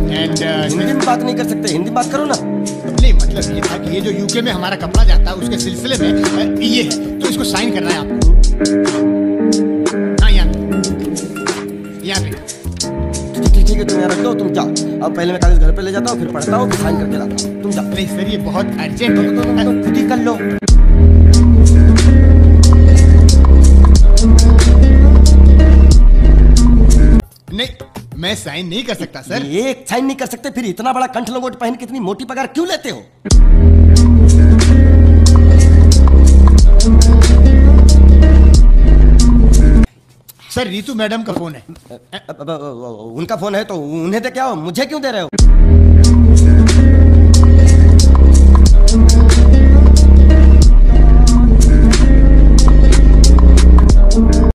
And Hindi में बात नहीं कर सकते, हिंदी में बात करो ना। नहीं मतलब ये था कि ये जो यूके में हमारा कपड़ा जाता है उसके सिलसिले में ये है, तो इसको साइन करना है आपको। हाँ यहाँ पे। ठीक है, तुम यहाँ रख दो, तुम जाओ। अब पहले मैं कागज घर पे ले जाता हूँ, फिर पढ़ता हूँ, फिर साइन करके लाता हूँ। तुम जाओ। नहीं सर ये बहुत अर्जेंट है। तो खुद ही कर लो। नहीं मैं साइन नहीं कर सकता सर। एक साइन नहीं कर सकते, फिर इतना बड़ा कंठ लंगोट पहन के इतनी मोटी पगार क्यों लेते हो? सर रीतू मैडम का फोन है। उनका फोन है तो उन्हें दे, क्या हो मुझे क्यों दे रहे हो?